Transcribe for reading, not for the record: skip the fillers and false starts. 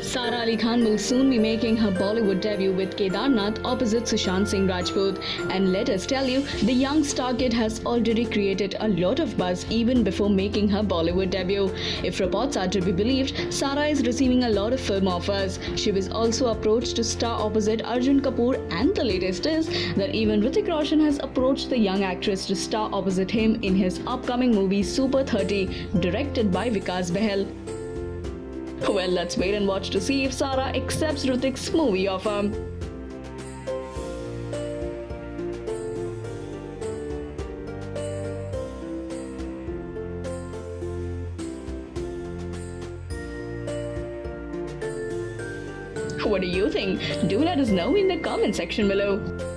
Sara Ali Khan will soon be making her Bollywood debut with Kedarnath opposite Sushant Singh Rajput. And let us tell you, the young star kid has already created a lot of buzz even before making her Bollywood debut. If reports are to be believed, Sara is receiving a lot of film offers. She was also approached to star opposite Arjun Kapoor, and the latest is that even Hrithik Roshan has approached the young actress to star opposite him in his upcoming movie Super 30, directed by Vikas Behel. Well, let's wait and watch to see if Sara accepts Hrithik's movie offer. What do you think? Do let us know in the comment section below.